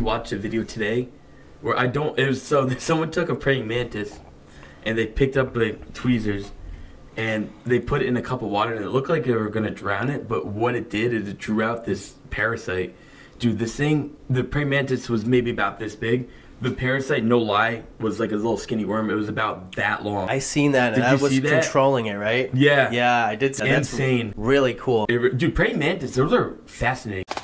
watched a video today where someone took a praying mantis and they picked up like tweezers and they put it in a cup of water and it looked like they were gonna drown it, but what it did is it drew out this parasite. Dude, the praying mantis was maybe about this big. The parasite, no lie, was like a little skinny worm. It was about that long. I seen that, and I was controlling it, right? Yeah. Yeah, I did see that. Insane. That's really cool. Dude, praying mantis, those are fascinating.